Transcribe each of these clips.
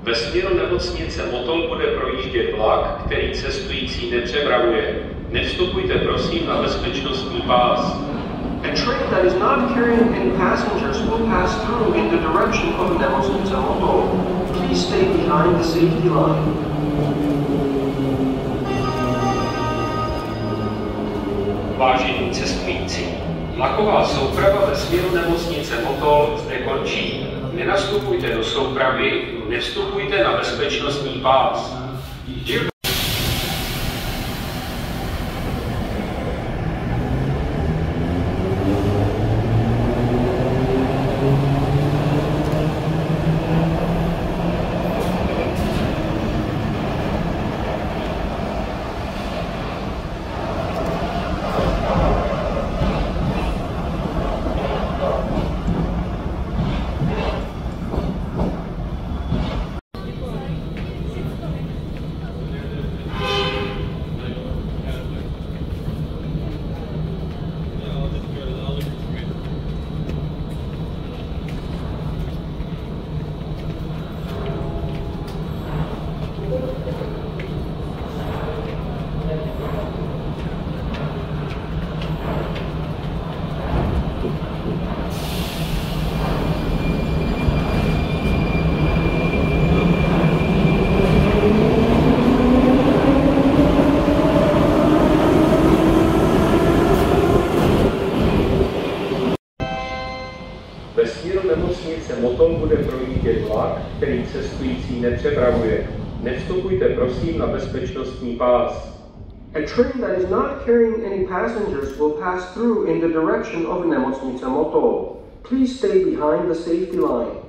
Ve směru nemocnice Motol bude projíždět vlak, který cestující nepřepravuje. Nevstupujte prosím na bezpečnostní pás. A train that is not carrying any passengers will pass through in the direction of Nemocnice Motol. Please stay behind the safety line. Vážení cestující, vlaková souprava ve směru nemocnice Motol zde končí. Nenastupujte do soupravy, nevstupujte na bezpečnostní pás. Ve směru nemocnice Motol bude projíždět vlak, který cestující nepřepravuje. Nevstupujte prosím na bezpečnostní pás. A train that is not carrying any passengers will pass through in the direction of Nemocnice Motol. Please stay behind the safety line.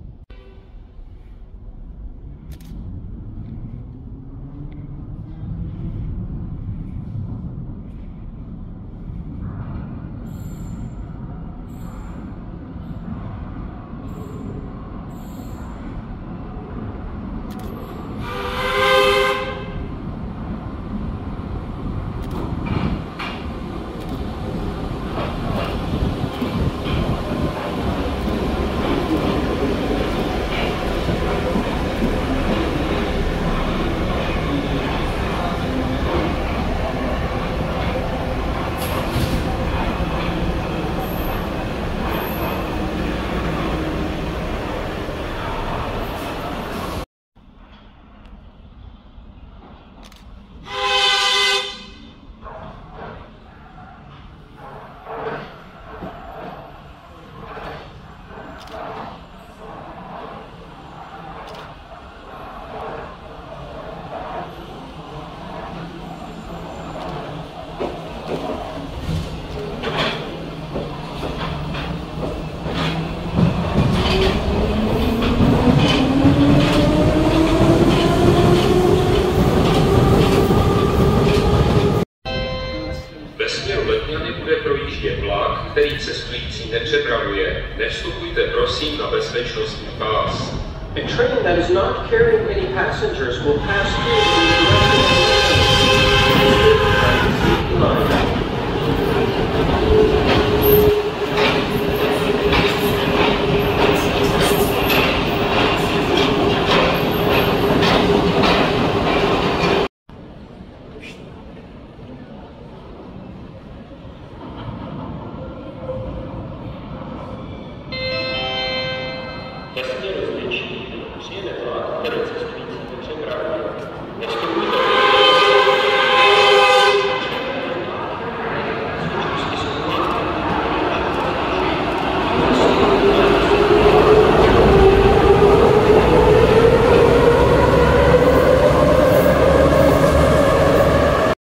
Který cestující nepřepravuje, nevstupujte prosím na bezpečnostní pás. A train that is not carrying any passengers will pass through in the direction of the line. Ve směru